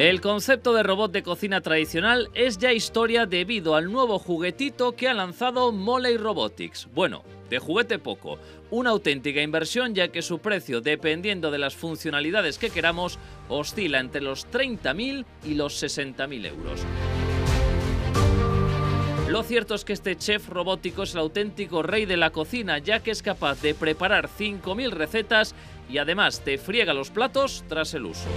El concepto de robot de cocina tradicional es ya historia debido al nuevo juguetito que ha lanzado Moley Robotics. Bueno, de juguete poco, una auténtica inversión ya que su precio, dependiendo de las funcionalidades que queramos, oscila entre los 30.000 y los 60.000 euros. Lo cierto es que este chef robótico es el auténtico rey de la cocina, ya que es capaz de preparar 5.000 recetas y además te friega los platos tras el uso.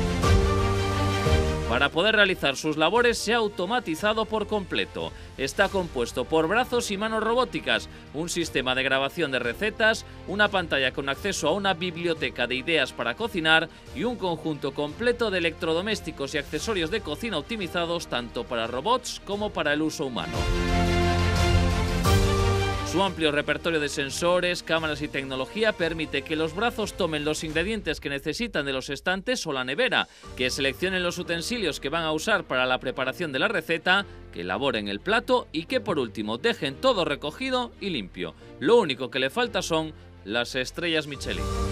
Para poder realizar sus labores se ha automatizado por completo. Está compuesto por brazos y manos robóticas, un sistema de grabación de recetas, una pantalla con acceso a una biblioteca de ideas para cocinar y un conjunto completo de electrodomésticos y accesorios de cocina optimizados tanto para robots como para el uso humano. Su amplio repertorio de sensores, cámaras y tecnología permite que los brazos tomen los ingredientes que necesitan de los estantes o la nevera, que seleccionen los utensilios que van a usar para la preparación de la receta, que elaboren el plato y que por último dejen todo recogido y limpio. Lo único que le falta son las estrellas Michelin.